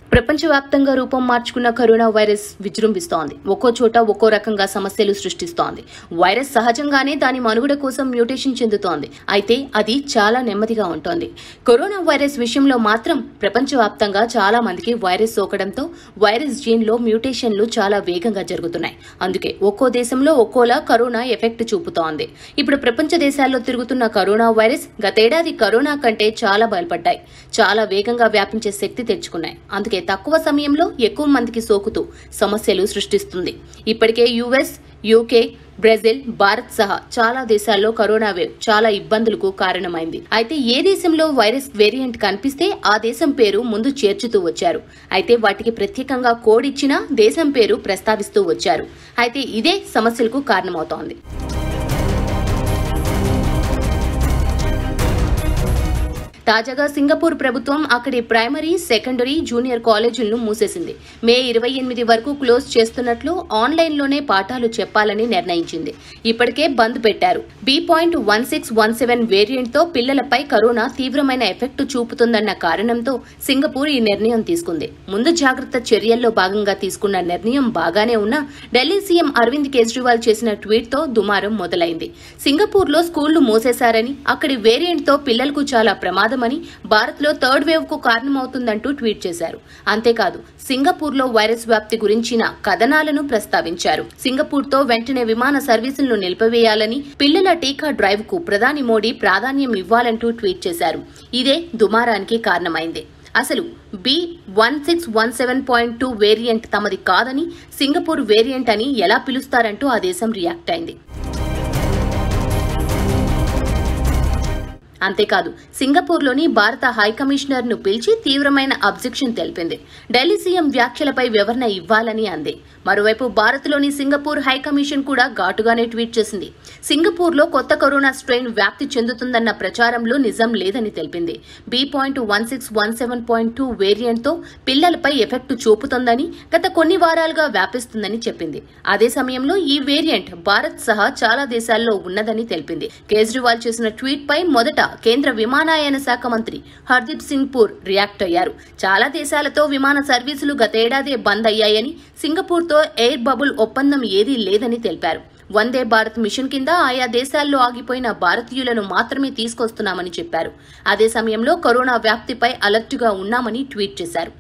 ప్రపంచవ్యాప్తంగా రూపం మార్చుకున్న కరోనా వైరస్ విజృంభిస్తోంది. ఒక్కో చోట ఒక్కో రకంగా సమస్యలు సృష్టిస్తోంది. వైరస్ సహజంగానే దాని మనుగడ కోసం మ్యూటేషన్ చెందుతోంది. అయితే అది చాలా నెమ్మదిగా ఉంటోంది. కరోనా వైరస్ విషయంలో మాత్రం ప్రపంచవ్యాప్తంగా చాలా మందికి వైరస్ సోకడంతో వైరస్ జీన్లో మ్యూటేషన్లు చాలా వేగంగా జరుగుతున్నాయి. అందుకే ఒక్కో దేశంలో ఒక్కోలా కరోనా ఎఫెక్ట్ చూపుతోంది. ఇప్పుడు ప్రపంచ దేశాల్లో తిరుగుతున్న కరోనా వైరస్ గతేడాది కరోనా కంటే చాలా బయలుపడ్డాయి. చాలా వేగంగా వ్యాపించే శక్తి తెచ్చుకున్నాయి. అందుకే తక్కువ సమయంలో ఎక్కువ మందికి సోకుతూ సమస్యలు సృష్టిస్తుంది. ఇప్పటికే యుఎస్, యూకే, బ్రెజిల్, భారత్ సహా చాలా దేశాల్లో కరోనా వేవ్ చాలా ఇబ్బందులకు కారణమైంది. అయితే ఏ దేశంలో వైరస్ వేరియంట్ కనిపిస్తే ఆ దేశం పేరు ముందు చేర్చుతూ వచ్చారు. అయితే వాటికి ప్రత్యేకంగా కోడ్ ఇచ్చినా దేశం పేరు ప్రస్తావిస్తూ వచ్చారు. అయితే ఇదే సమస్యలకు కారణమవుతోంది. తాజాగా సింగపూర్ ప్రభుత్వం అక్కడి ప్రైమరీ, సెకండరీ, జూనియర్ కాలేజీలను మూసేసింది. మే 28 వరకు క్లోజ్ చేస్తున్నట్లు ఆన్లైన్లోనే పాఠాలు చెప్పాలని నిర్ణయించింది. ఇప్పటికే బంద్ పెట్టారు. B.1617 వేరియంట్తో పిల్లలపై కరోనా తీవ్రమైన ఎఫెక్ట్ చూపుతుందన్న కారణంతో సింగపూర్ ఈ నిర్ణయం తీసుకుంది. ముందు జాగ్రత్త చర్యల్లో భాగంగా తీసుకున్న నిర్ణయం బాగానే ఉన్నా ఢిల్లీ సీఎం అరవింద్ కేజ్రీవాల్ చేసిన ట్వీట్తో దుమారం మొదలైంది. సింగపూర్లో స్కూళ్లు మూసేశారని, అక్కడి వేరియంట్తో పిల్లలకు చాలా ప్రమాదం భారత్లో థర్డ్ వేవ్ కు కారణమవుతుందంటూ ట్వీట్ చేశారు. అంతేకాదు సింగపూర్లో వైరస్ వ్యాప్తి గురించిన కథనాలను ప్రస్తావించారు. సింగపూర్తో వెంటనే విమాన సర్వీసులను నిలిపివేయాలని, పిల్లల టీకా డ్రైవ్ కు ప్రధాని మోడీ ప్రాధాన్యం ఇవ్వాలంటూ ట్వీట్ చేశారు. ఇదే దుమారానికి కారణమైంది. అసలు B.1617.2 వేరియంట్ తమది కాదని, సింగపూర్ వేరియంట్ అని ఎలా పిలుస్తారంటూ ఆ దేశం రియాక్ట్ అయింది. అంతేకాదు సింగపూర్లోని భారత హైకమిషనర్ ను పిలిచి తీవ్రమైన అబ్జెక్షన్ తెలిపింది. ఢిల్లీ సీఎం వ్యాఖ్యలపై వివరణ ఇవ్వాలని అంది. మరోవైపు భారత్లోని సింగపూర్ హైకమిషన్ కూడా ఘాటుగానే ట్వీట్ చేసింది. సింగపూర్లో కొత్త కరోనా స్ట్రెయిన్ వ్యాప్తి చెందుతుందన్న ప్రచారంలో నిజం లేదని తెలిపింది. B.1617.2 వేరియంట్తో పిల్లలపై ఎఫెక్ట్ చూపుతోందని, గత కొన్ని వారాలుగా వ్యాపిస్తుందని చెప్పింది. అదే సమయంలో ఈ వేరియంట్ భారత్ సహా చాలా దేశాల్లో ఉన్నదని తెలిపింది. కేజ్రీవాల్ చేసిన ట్వీట్ పై మొదట కేంద్ర విమానయాన శాఖ మంత్రి హర్దీప్ సింగ్ పూర్ రియాక్ట్ అయ్యారు. చాలా దేశాలతో విమాన సర్వీసులు గతేడాదే బంద్ అయ్యాయని, సింగపూర్తో ఎయిర్ బబుల్ ఒప్పందం ఏదీ లేదని తెలిపారు. వందే భారత్ మిషన్ కింద ఆయా దేశాల్లో ఆగిపోయిన భారతీయులను మాత్రమే తీసుకొస్తున్నామని చెప్పారు. అదే సమయంలో కరోనా వ్యాప్తిపై అలర్టుగా ఉన్నామని ట్వీట్ చేశారు.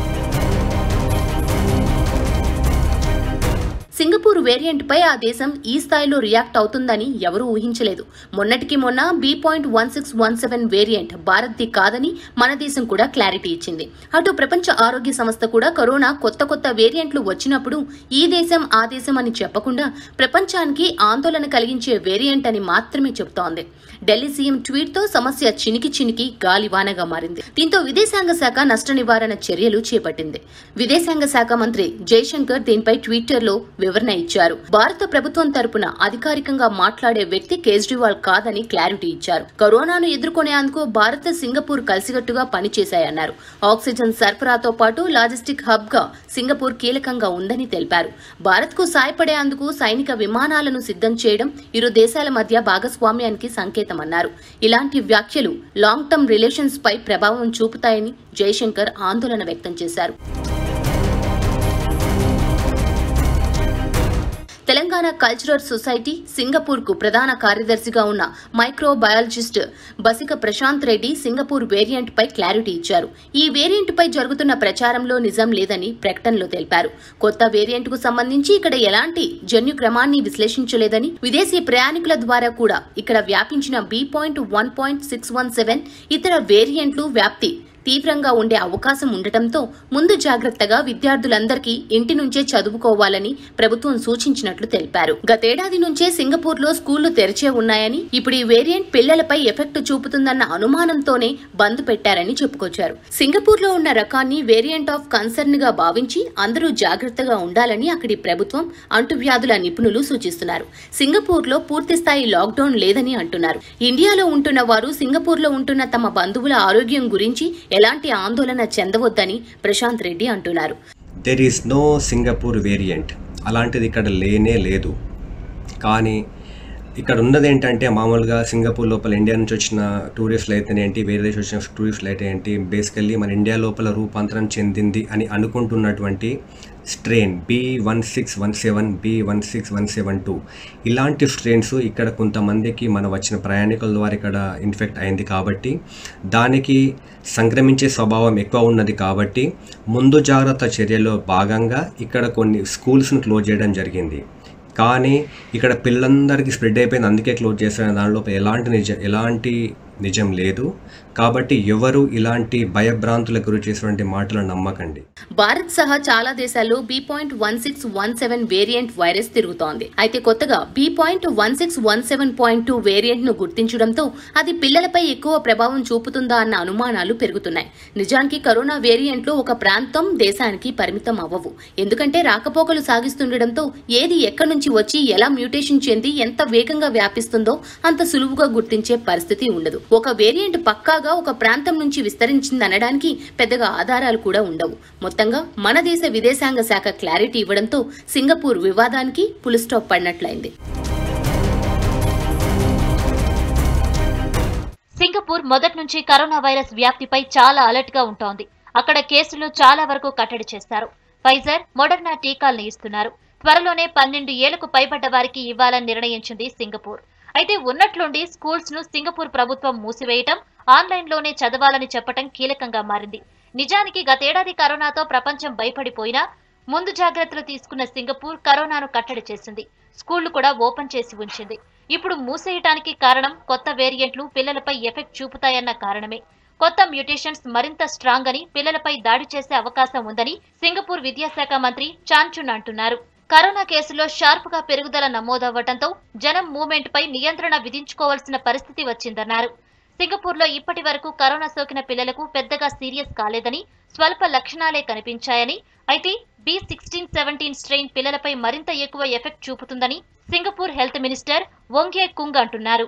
సింగపూర్ వేరియంట్ పై ఆ దేశం ఈ స్థాయిలో రియాక్ట్ అవుతుందని ఎవరూ ఊహించలేదు. మొన్నటికి మొన్న B.1617 వేరియంట్ భారత్ది కాదని మన దేశం కూడా క్లారిటీ ఇచ్చింది. అటు ప్రపంచ ఆరోగ్య సంస్థ కూడా కరోనా కొత్త వేరియంట్లు వచ్చినప్పుడు ఈ దేశం ఆ దేశం అని చెప్పకుండా ప్రపంచానికి ఆందోళన కలిగించే వేరియంట్ అని మాత్రమే చెబుతోంది. ఢిల్లీ సీఎం ట్వీట్ తో సమస్య చినికి గాలివానగా మారింది. దీంతో విదేశాంగ శాఖ నష్ట నివారణ చర్యలు చేపట్టింది. విదేశాంగ శాఖ మంత్రి జైశంకర్ దీనిపై ట్విట్టర్లో వివరణ ఇచ్చారు. భారత ప్రభుత్వం తరపున అధికారికంగా మాట్లాడే వ్యక్తి కేజ్రీవాల్ కాదని క్లారిటీ ఇచ్చారు. కరోనాను ఎదుర్కొనేందుకు భారత్, సింగపూర్ కలిసికట్టుగా పనిచేశాయన్నారు. ఆక్సిజన్ సరఫరాతో పాటు లాజిస్టిక్ హబ్ గా సింగపూర్ కీలకంగా ఉందని తెలిపారు. భారత్ కు సాయపడేందుకు సైనిక విమానాలను సిద్ధం చేయడం ఇరు దేశాల మధ్య భాగస్వామ్యానికి సంకేతమన్నారు. ఇలాంటి వ్యాఖ్యలు లాంగ్ టర్మ్ రిలేషన్స్ పై ప్రభావం చూపుతాయని జైశంకర్ ఆందోళన వ్యక్తం చేశారు. తెలంగాణ కల్చరల్ సొసైటీ సింగపూర్ కు ప్రధాన కార్యదర్శిగా ఉన్న మైక్రోబయాలజిస్ట్ బసిక ప్రశాంత్ రెడ్డి సింగపూర్ వేరియంట్ పై క్లారిటీ ఇచ్చారు. ఈ వేరియంట్ పై జరుగుతున్న ప్రచారంలో నిజం లేదని ప్రకటనలో తెలిపారు. కొత్త వేరియంట్ కు సంబంధించి ఇక్కడ ఎలాంటి జన్యు క్రమాన్ని విశ్లేషించలేదని, విదేశీ ప్రయాణికుల ద్వారా కూడా ఇక్కడ వ్యాపించిన B.1.617 ఇతర వేరియంట్లు వ్యాప్తి తీవ్రంగా ఉండే అవకాశం ఉండటంతో ముందు జాగ్రత్తగా విద్యార్థులందరికీ ఇంటి నుంచే చదువుకోవాలని ప్రభుత్వం సూచించినట్లు తెలిపారు. గతేడాది నుంచే సింగపూర్లో స్కూళ్లు తెరిచే ఉన్నాయని, ఇప్పుడు ఈ వేరియంట్ పిల్లలపై ఎఫెక్ట్ చూపుతుందన్న అనుమానంతోనే బంద్ పెట్టారని చెప్పుకొచ్చారు. సింగపూర్లో ఉన్న రకాన్ని వేరియంట్ ఆఫ్ కన్సర్న్ గా భావించి అందరూ జాగ్రత్తగా ఉండాలని అక్కడి ప్రభుత్వం, అంటువ్యాధుల నిపుణులు సూచిస్తున్నారు. సింగపూర్లో పూర్తిస్థాయి లాక్డౌన్ లేదని అంటున్నారు. ఇండియాలో ఉంటున్న వారు సింగపూర్లో ఉంటున్న తమ బంధువుల ఆరోగ్యం గురించి ఎలాంటి ఆందోళన చెందవద్దని ప్రశాంత్ రెడ్డి అంటున్నారు. There is no Singapore variant, అలాంటిది ఇక్కడ లేనే లేదు. కానీ ఇక్కడ ఉన్నది ఏంటంటే మామూలుగా సింగపూర్ లోపల ఇండియా నుంచి వచ్చిన టూరిస్టులు అయితేనేంటి, వేరే దేశం వచ్చిన టూరిస్టులు అయితే ఏంటి, బేసికల్లీ మన ఇండియా లోపల రూపాంతరం చెందింది అని అనుకుంటున్నటువంటి స్ట్రెయిన్ B1617, B16172 ఇలాంటి స్ట్రెయిన్స్ ఇక్కడ కొంతమందికి మన వచ్చిన ప్రయాణికుల ద్వారా ఇక్కడ ఇన్ఫెక్ట్ అయింది కాబట్టి దానికి సంక్రమించే స్వభావం ఎక్కువ ఉన్నది కాబట్టి ముందు జాగ్రత్త చర్యలో భాగంగా ఇక్కడ కొన్ని స్కూల్స్ను క్లోజ్ చేయడం జరిగింది. కానీ ఇక్కడ పిల్లలందరికీ స్ప్రెడ్ అయిపోయింది, అందుకే క్లోజ్ చేసిన దానిలో ఎలాంటి నిజం లేదు. కాబట్టి ఎవరు ఇలాంటి భయభ్రాంతులకు గురి చేసినటువంటి మాటలు నమ్మకండి. భారత్ సహా చాలా దేశాల్లో B.1617 వేరియంట్ వైరస్ తిరుగుతోంది. అయితే కొత్తగా B.1617.2 వేరియంట్ ను గుర్తించడంతో అది పిల్లలపై ఎక్కువ ప్రభావం చూపుతుందా అన్న అనుమానాలు పెరుగుతున్నాయి. నిజానికి కరోనా వేరియంట్లు ఒక ప్రాంతం దేశానికి పరిమితం అవ్వవు. ఎందుకంటే రాకపోకలు సాగిస్తుండటంతో ఏది ఎక్కడి నుంచి వచ్చి ఎలా మ్యూటేషన్ చెంది ఎంత వేగంగా వ్యాపిస్తుందో అంత సులువుగా గుర్తించే పరిస్థితి ఉండదు. ఒక వేరియంట్ పక్కాగా ఒక ప్రాంతం నుంచి విస్తరించిందనడానికి పెద్దగా ఆధారాలు కూడా ఉండవు. మొత్తంగా మన దేశ విదేశాంగ శాఖ క్లారిటీ ఇవ్వడంతో సింగపూర్ వివాదానికి ఫుల్ స్టాప్ పడినట్లయింది. సింగపూర్ మొదటి నుంచి కరోనా వైరస్ వ్యాప్తిపై చాలా అలర్ట్ గా ఉంటోంది. అక్కడ కేసులు చాలా వరకు కట్టడి చేస్తారు. ఫైజర్, మోడర్నా టీకాలను ఇస్తున్నారు. త్వరలోనే 12 ఏళ్లకు పైబడ్డ వారికి ఇవ్వాలని నిర్ణయించింది సింగపూర్. అయితే ఉన్నట్లుండి స్కూల్స్ ను సింగపూర్ ప్రభుత్వం మూసివేయటం, ఆన్లైన్లోనే చదవాలని చెప్పటం కీలకంగా మారింది. నిజానికి గతేడాది కరోనాతో ప్రపంచం భయపడిపోయినా ముందు జాగ్రత్తలు తీసుకున్న సింగపూర్ కరోనాను కట్టడి చేసింది. స్కూళ్లు కూడా ఓపెన్ చేసి ఉంచింది. ఇప్పుడు మూసేయటానికి కారణం కొత్త వేరియంట్లు పిల్లలపై ఎఫెక్ట్ చూపుతాయన్న కారణమే. కొత్త మ్యూటేషన్స్ మరింత స్ట్రాంగ్ అని, పిల్లలపై దాడి చేసే అవకాశం ఉందని సింగపూర్ విద్యాశాఖ మంత్రి చాన్ చున్ అంటున్నారు. కరోనా కేసులో షార్ప్ గా పెరుగుదల నమోదవ్వడంతో జనం మూవ్మెంట్ పై నియంత్రణ విధించుకోవాల్సిన పరిస్థితి వచ్చిందన్నారు. సింగపూర్ లో ఇప్పటి వరకు కరోనా సోకిన పిల్లలకు పెద్దగా సీరియస్ కాలేదని, స్వల్ప లక్షణాలే కనిపించాయని, అయితే B1617 స్ట్రెయిన్ పిల్లలపై మరింత ఎక్కువ ఎఫెక్ట్ చూపుతుందని Singapore health minister Ong Ye Kung అంటున్నారు.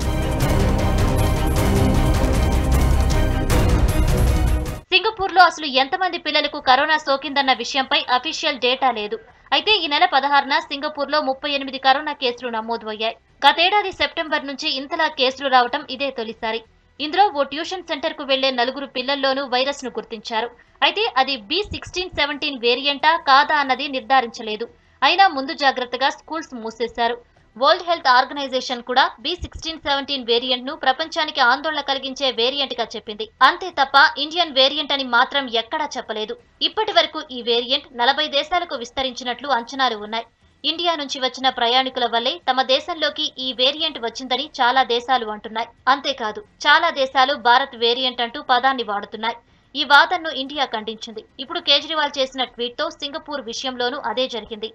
సింగపూర్ లో అసలు ఎంతమంది పిల్లలకు కరోనా సోకిందన్న విషయంపై అఫీషియల్ డేటా లేదు. అయితే ఈ నెల 16న సింగపూర్ లో 38 కరోనా కేసులు నమోదయ్యాయి. గతేడాది సెప్టెంబర్ నుంచి ఇంతలా కేసులు రావటం ఇదే తొలిసారి. ఇందులో ఓ ట్యూషన్ సెంటర్ కు వెళ్లే 4 పిల్లల్లోనూ వైరస్ ను గుర్తించారు. అయితే అది B1617 వేరియంటా కాదా అన్నది నిర్ధారించలేదు. అయినా ముందు జాగ్రత్తగా స్కూల్స్ మూసేశారు. వరల్డ్ హెల్త్ ఆర్గనైజేషన్ కూడా B1617 వేరియంట్ ను ప్రపంచానికి ఆందోళన కలిగించే వేరియంట్ గా చెప్పింది. అంతే తప్ప ఇండియన్ వేరియంట్ అని మాత్రం ఎక్కడా చెప్పలేదు. ఇప్పటి వరకు ఈ వేరియంట్ 40 దేశాలకు విస్తరించినట్లు అంచనాలు ఉన్నాయి. ఇండియా నుంచి వచ్చిన ప్రయాణికుల వల్లే తమ దేశంలోకి ఈ వేరియంట్ వచ్చిందని చాలా దేశాలు అంటున్నాయి. అంతేకాదు చాలా దేశాలు భారత్ వేరియంట్ అంటూ పదాన్ని వాడుతున్నాయి. ఈ వాదనను ఇండియా ఖండించింది. ఇప్పుడు కేజ్రీవాల్ చేసిన ట్వీట్ తో సింగపూర్ విషయంలోనూ అదే జరిగింది.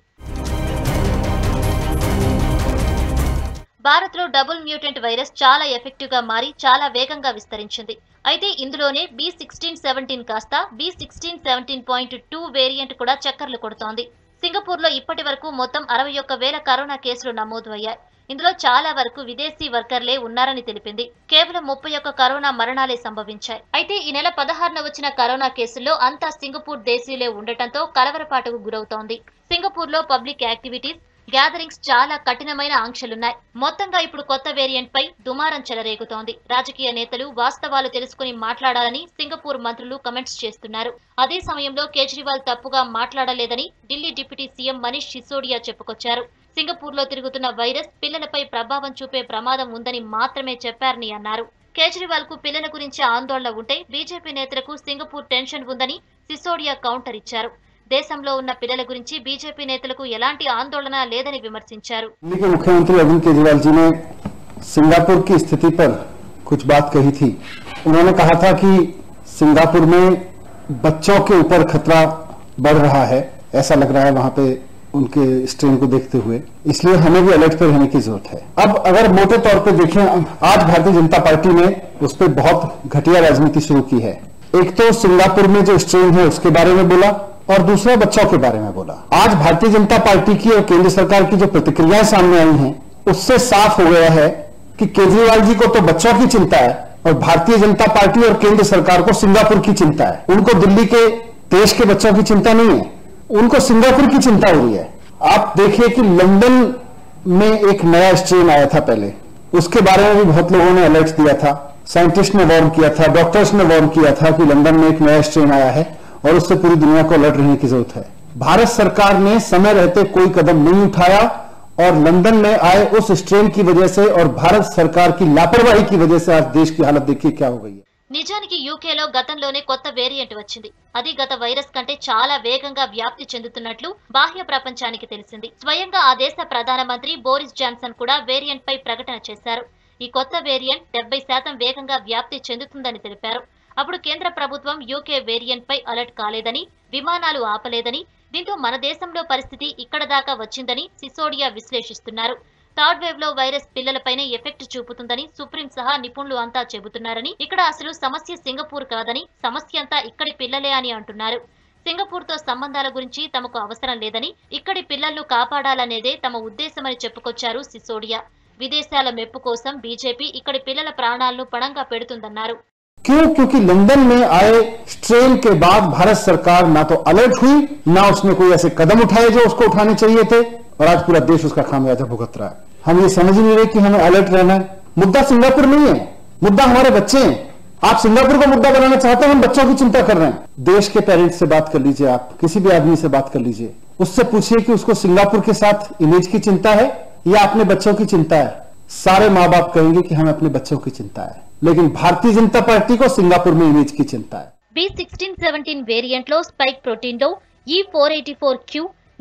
భారత్ లో డబుల్ మ్యూటెంట్ వైరస్ చాలా ఎఫెక్టివ్ గా మారి చాలా వేగంగా విస్తరించింది. అయితే ఇందులోనే B1617 కాస్త B1617.2 వేరియంట్ కూడా చక్కర్లు కొడుతోంది. సింగపూర్ లో ఇప్పటి వరకు మొత్తం 61,000 కరోనా కేసులు నమోదు అయ్యాయి. ఇందులో చాలా వరకు విదేశీ వర్కర్లే ఉన్నారని తెలిపింది. కేవలం 31 కరోనా మరణాలే సంభవించాయి. అయితే ఈ నెల 16న వచ్చిన కరోనా కేసుల్లో అంతా సింగపూర్ దేశీయులే ఉండటంతో కలవరపాటుకు గురవుతోంది. సింగపూర్ లో పబ్లిక్ యాక్టివిటీస్, గ్యాదరింగ్స్ చాలా కఠినమైన ఆంక్షలున్నాయి. మొత్తంగా ఇప్పుడు కొత్త వేరియంట్ పై దుమారం చెలరేగుతోంది. రాజకీయ నేతలు వాస్తవాలు తెలుసుకుని మాట్లాడాలని సింగపూర్ మంత్రులు కమెంట్స్ చేస్తున్నారు. అదే సమయంలో కేజ్రీవాల్ తప్పుగా మాట్లాడలేదని ఢిల్లీ డిప్యూటీ సీఎం మనీష్ సిసోడియా చెప్పుకొచ్చారు. సింగపూర్ లో తిరుగుతున్న వైరస్ పిల్లలపై ప్రభావం చూపే ప్రమాదం ఉందని మాత్రమే చెప్పారని అన్నారు. కేజ్రీవాల్ కు పిల్లల గురించి ఆందోళన ఉంటే బీజేపీ నేతలకు సింగపూర్ టెన్షన్ ఉందని సిసోడియా కౌంటర్ ఇచ్చారు. దేశంలో ఉన్న పిల్లల గురించి బీజేపీ నేతలకు ఎలాంటి ఆందోళన లేదని విమర్శించారు. मुख्यमंत्री अरविंद केजरीवाल जी ने सिंगापुर की स्थिति पर कुछ बात कही थी. उन्होंने कहा था कि सिंगापुर में बच्चों के ऊपर खतरा बढ़ रहा है, ऐसा लग रहा है वहां पे उनके स्ट्रेन को देखते हुए, इसलिए हमें भी अलर्ट पर रहने की जरूरत है. अब अगर मोटे तौर पर देखें, आज भारतीय जनता पार्टी ने उस पर बहुत घटिया राजनीति शुरू की है. एक तो सिंगापुर में जो स्ट्रेन है उसके बारे में बोला और दूसरा बच्चों के बारे में बोला. आज भारतीय जनता पार्टी की और केंद्र सरकार की जो प्रतिक्रियाएं सामने आई हैं, उससे साफ हो गया है कि केजरीवाल जी को तो बच्चों की चिंता है और भारतीय जनता पार्टी और केंद्र सरकार को सिंगापुर की चिंता है. उनको दिल्ली के देश के बच्चों की चिंता नहीं है, उनको सिंगापुर की चिंता हो रही है. आप देखिए कि लंदन में एक नया स्ट्रेन आया था पहले, उसके बारे में भी बहुत लोगों ने अलर्ट दिया था, साइंटिस्ट ने वार्न किया था, डॉक्टर्स ने वार्न किया था कि लंदन में एक नया स्ट्रेन आया है और उससे पूरी दुनिया को अलर्ट रहने की जरूरत है। भारत सरकार ने समय रहते कोई कदम नहीं उठाया और लंदन में आए उस स्ट्रेन की वजह से और भारत सरकार की लापरवाही की वजह से आज देश की हालत देखिए क्या हो गई है। నిజానికి యూకేలో గతంలోనే కొత్త వేరియంట్ వచ్చింది. అది గత వైరస్ కంటే చాలా వేగంగా వ్యాప్తి చెందుతున్నట్లు బాహ్య ప్రపంచానికి తెలిసింది. స్వయంగా ఆ దేశ ప్రధానమంత్రి బోరిస్ జాన్సన్ కూడా వేరియంట్ పై ప్రకటన చేశారు. ఈ కొత్త వేరియంట్ 70% వేగంగా వ్యాప్తి చెందుతుందని తెలిపారు. అప్పుడు కేంద్ర ప్రభుత్వం యూకే వేరియంట్ పై అలర్ట్ కాలేదని, విమానాలు ఆపలేదని, దీంతో మన దేశంలో పరిస్థితి ఇక్కడ దాకా వచ్చిందని సిసోడియా విశ్లేషిస్తున్నారు. థర్డ్ వేవ్ లో వైరస్ పిల్లలపైనే ఎఫెక్ట్ చూపుతుందని సుప్రీం సహా నిపుణులు అంతా చెబుతున్నారని, ఇక్కడ అసలు సమస్య సింగపూర్ కాదని, సమస్య అంతా ఇక్కడి పిల్లలే అని అంటున్నారు. సింగపూర్ తో సంబంధాల గురించి తమకు అవసరం లేదని, ఇక్కడి పిల్లలను కాపాడాలనేదే తమ ఉద్దేశమని చెప్పుకొచ్చారు సిసోడియా. విదేశాల మెప్పు కోసం బీజేపీ ఇక్కడి పిల్లల ప్రాణాలను పణంగా పెడుతుందన్నారు. क्यों? क्योंकि लंदन में आए स्ट्रेन के बाद भारत सरकार ना तो अलर्ट हुई, ना उसने कोई ऐसे कदम उठाए जो उसको उठाने चाहिए थे और आज पूरा देश उसका खामियाजा भुगत रहा है। हम ये समझ नहीं रहे कि हमें अलर्ट रहना है। मुद्दा सिंगापुर नहीं है, मुद्दा हमारे बच्चे हैं। आप सिंगापुर को मुद्दा बनाना चाहते हैं, हम बच्चों की चिंता कर रहे हैं। देश के पेरेंट्स से बात कर लीजिए, आप किसी भी आदमी से बात कर लीजिए, उससे पूछिए कि उसको सिंगापुर के साथ इमेज की चिंता है या अपने बच्चों की चिंता है। सारे माँ बाप कहेंगे कि हमें अपने बच्चों की चिंता है, लेकिन भारतीय जनता पार्टी को सिंगापुर में इमेज की चिंता है। B1617 వేరియంట్ లో స్పైక్ ప్రోటీన్ లో E484Q,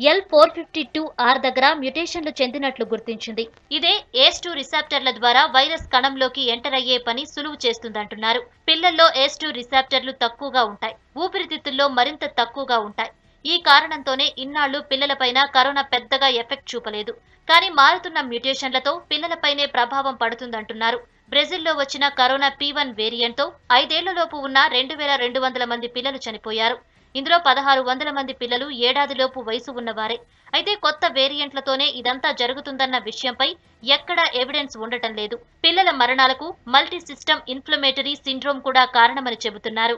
L452R దగ్గర మ్యుటేషన్లు చెందినట్లు గుర్తించింది. ఇదే ACE2 రిసెప్టర్ల ద్వారా వైరస్ కణంలోకి ఎంటర్ అయ్యే పని సులువు చేస్తుందంటున్నారు. పిల్లల్లో ACE2 రిసెప్టర్లు తక్కువగా ఉంటాయి, ఊపిరితిత్తుల్లో మరింత తక్కువగా ఉంటాయి. ఈ కారణంతోనే ఇన్నాళ్లు పిల్లలపైన కరోనా పెద్దగా ఎఫెక్ట్ చూపలేదు. కానీ మారుతున్న మ్యుటేషన్లతో పిల్లలపైనే ప్రభావం పడుతుందంటున్నారు. బ్రెజిల్లో వచ్చిన కరోనా P1 వేరియంట్ తో 5 ఏళ్లలోపు ఉన్న 2200 మంది పిల్లలు చనిపోయారు. ఇందులో 1600 మంది పిల్లలు ఏడాదిలోపు వయసు ఉన్నవారే. అయితే కొత్త వేరియంట్లతోనే ఇదంతా జరుగుతుందన్న విషయంపై ఎక్కడా ఎవిడెన్స్ ఉండటం లేదు. పిల్లల మరణాలకు మల్టీ సిస్టమ్ ఇన్ఫ్లమేటరీ సిండ్రోమ్ కూడా కారణమని చెబుతున్నారు.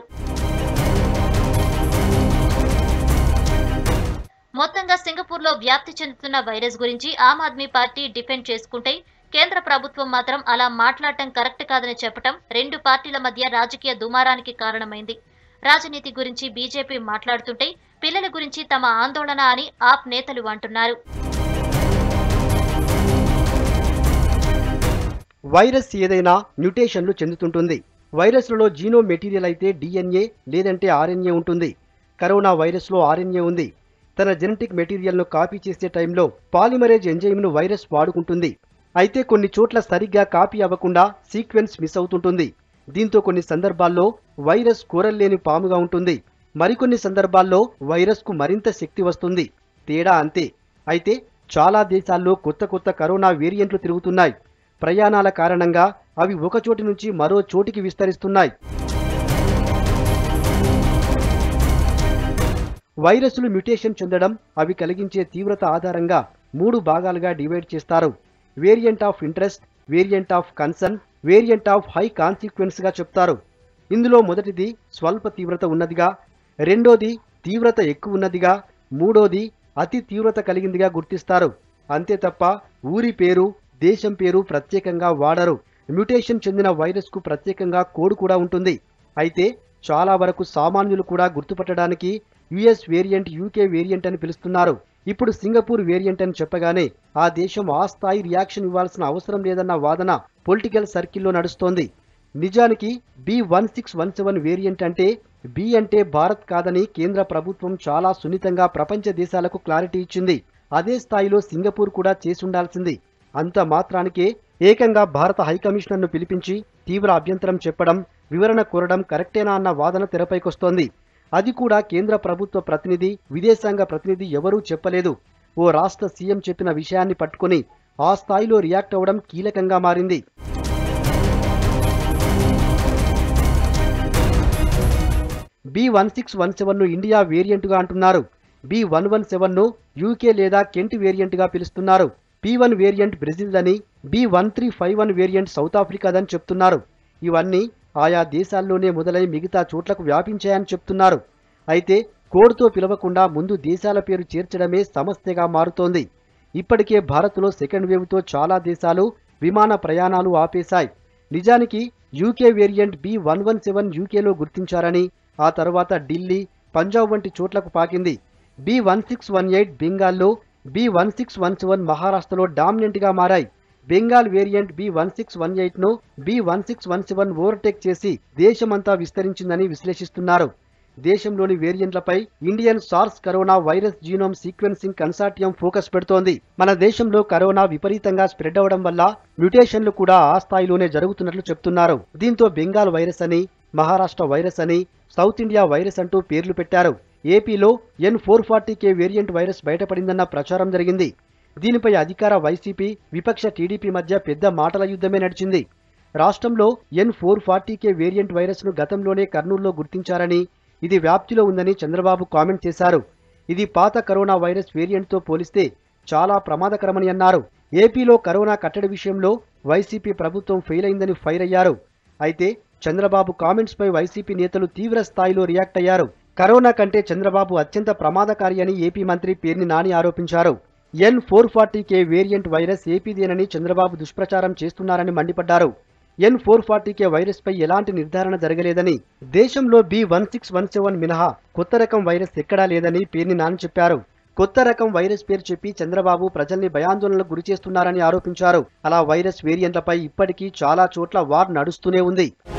మొత్తంగా సింగపూర్లో వ్యాప్తి చెందుతున్న వైరస్ గురించి ఆమ్ ఆద్మీ పార్టీ డిఫెండ్ చేసుకుంటే, కేంద్ర ప్రభుత్వం మాత్రం అలా మాట్లాడటం కరెక్ట్ కాదని చెప్పటం రెండు పార్టీల మధ్య రాజకీయ దుమారానికి కారణమైంది. రాజనీతి గురించి బీజేపీ మాట్లాడుతుంటే, పిల్లల గురించి తమ ఆందోళన అని ఆప్ నేతలు అంటున్నారు. వైరస్ ఏదైనా మ్యుటేషన్లు చెందుతుంటుంది. వైరస్లలో జీనో మెటీరియల్ అయితే DNA లేదంటే RNA ఉంటుంది. కరోనా వైరస్లో RNA ఉంది. తన జెనెటిక్ మెటీరియల్ను కాపీ చేసే టైంలో పాలిమరేజ్ ఎంజైమ్ను వైరస్ వాడుకుంటుంది. అయితే కొన్ని చోట్ల సరిగ్గా కాపీ అవ్వకుండా సీక్వెన్స్ మిస్ అవుతుంటుంది. దీంతో కొన్ని సందర్భాల్లో వైరస్ కూరల్లేని పాముగా ఉంటుంది. మరికొన్ని సందర్భాల్లో వైరస్కు మరింత శక్తి వస్తుంది. తేడా అంతే. అయితే చాలా దేశాల్లో కొత్త కరోనా వేరియంట్లు తిరుగుతున్నాయి. ప్రయాణాల కారణంగా అవి ఒక చోటి నుంచి మరో చోటికి విస్తరిస్తున్నాయి. వైరస్లు మ్యుటేషన్ చెందడం, అవి కలిగించే తీవ్రత ఆధారంగా 3 భాగాలుగా డివైడ్ చేస్తారు. Variant of interest, variant of concern, variant of high consequence గా చెప్తారు. ఇందులో మొదటిది స్వల్ప తీవ్రత ఉన్నదిగా, రెండోది తీవ్రత ఎక్కువ ఉన్నదిగా, మూడోది అతి తీవ్రత కలిగిందిగా గుర్తిస్తారు. అంతే తప్ప ఊరి పేరు, దేశం పేరు ప్రత్యేకంగా వాడరు. మ్యుటేషన్ చెందిన వైరస్కు ప్రత్యేకంగా కోడ్ కూడా ఉంటుంది. అయితే చాలా వరకు సామాన్యులు కూడా గుర్తుపట్టడానికి US వేరియంట్, UK వేరియంట్ అని పిలుస్తున్నారు. ఇప్పుడు సింగపూర్ వేరియంట్ అని చెప్పగానే ఆ దేశం ఆ స్థాయి రియాక్షన్ ఇవ్వాల్సిన అవసరం లేదన్న వాదన పొలిటికల్ సర్కిల్లో నడుస్తోంది. నిజానికి B1617 వేరియంట్ అంటే బి అంటే భారత్ కాదని కేంద్ర ప్రభుత్వం చాలా సున్నితంగా ప్రపంచ దేశాలకు క్లారిటీ ఇచ్చింది. అదే స్థాయిలో సింగపూర్ కూడా చేసుండాల్సింది. అంత మాత్రానికే ఏకంగా భారత హైకమిషనర్ను పిలిపించి తీవ్ర అభ్యంతరం చెప్పడం, వివరణ కోరడం కరెక్టేనా అన్న వాదన తెరపైకొస్తోంది. అది కూడా కేంద్ర ప్రభుత్వ ప్రతినిధి, విదేశాంగ ప్రతినిధి ఎవరూ చెప్పలేదు. ఓ రాష్ట్ర సీఎం చెప్పిన విషయాన్ని పట్టుకొని ఆ స్థాయిలో రియాక్ట్ అవ్వడం కీలకంగా మారింది. B1617ను ఇండియా వేరియంట్గా అంటున్నారు. B117ను UK లేదా కెంట్ వేరియంట్గా పిలుస్తున్నారు. P1 వేరియంట్ బ్రెజిల్దని, B1351 వేరియంట్ సౌత్ ఆఫ్రికాదని చెప్తున్నారు. ఇవన్నీ ఆయా దేశాల్లోనే మొదలై మిగతా చోట్లకు వ్యాపించాయని చెప్తున్నారు. అయితే కోడ్తో పిలవకుండా ముందు దేశాల పేరు చేర్చడమే సమస్యగా మారుతోంది. ఇప్పటికే భారత్లో సెకండ్ వేవ్తో చాలా దేశాలు విమాన ప్రయాణాలు ఆపేశాయి. నిజానికి యూకే వేరియంట్ B117 యూకేలో గుర్తించారని, ఆ తర్వాత ఢిల్లీ, పంజాబ్ వంటి చోట్లకు పాకింది. B1618 బెంగాల్లో, B1617 మహారాష్ట్రలో డామినెంట్గా మారాయి. బెంగాల్ వేరియంట్ B1618ను B1617 ఓవర్టేక్ చేసి దేశమంతా విస్తరించిందని విశ్లేషిస్తున్నారు. దేశంలోని వేరియంట్లపై Indian SARS corona virus genome sequencing consortium focus పెడుతోంది. మన దేశంలో కరోనా విపరీతంగా స్ప్రెడ్ అవడం వల్ల మ్యుటేషన్లు కూడా ఆ స్థాయిలోనే జరుగుతున్నట్లు చెప్తున్నారు. దీంతో బెంగాల్ వైరస్ అని, మహారాష్ట్ర వైరస్ అని, సౌత్ ఇండియా వైరస్ అంటూ పేర్లు పెట్టారు. ఏపీలో N440K వేరియంట్ వైరస్ బయటపడిందన్న ప్రచారం జరిగింది. దీనిపై అధికార వైసీపీ, విపక్ష టీడీపీ మధ్య పెద్ద మాటల యుద్ధమే నడిచింది. రాష్ట్రంలో N440K వేరియంట్ వైరస్ను గతంలోనే కర్నూలులో గుర్తించారని, ఇది వ్యాప్తిలో ఉందని చంద్రబాబు కామెంట్ చేశారు. ఇది పాత కరోనా వైరస్ వేరియంట్తో పోలిస్తే చాలా ప్రమాదకరమని అన్నారు. ఏపీలో కరోనా కట్టడి విషయంలో వైసీపీ ప్రభుత్వం ఫెయిల్ అయిందని ఫైర్ అయ్యారు. అయితే చంద్రబాబు కామెంట్స్పై వైసీపీ నేతలు తీవ్ర స్థాయిలో రియాక్ట్ అయ్యారు. కరోనా కంటే చంద్రబాబు అత్యంత ప్రమాదకారి అని ఏపీ మంత్రి పేర్ని నాని ఆరోపించారు. N440K వేరియంట్ వైరస్ ఏపీదేనని చంద్రబాబు దుష్ప్రచారం చేస్తున్నారని మండిపడ్డారు. N440K వైరస్ పై ఎలాంటి నిర్ధారణ జరగలేదని, దేశంలో B1617 మినహా కొత్త రకం వైరస్ ఎక్కడా లేదని పేర్ని నాని చెప్పారు. కొత్త రకం వైరస్ పేరు చెప్పి చంద్రబాబు ప్రజల్ని భయాందోళనలకు గురిచేస్తున్నారని ఆరోపించారు. అలా వైరస్ వేరియంట్లపై ఇప్పటికీ చాలా చోట్ల వార్ నడుస్తూనే ఉంది.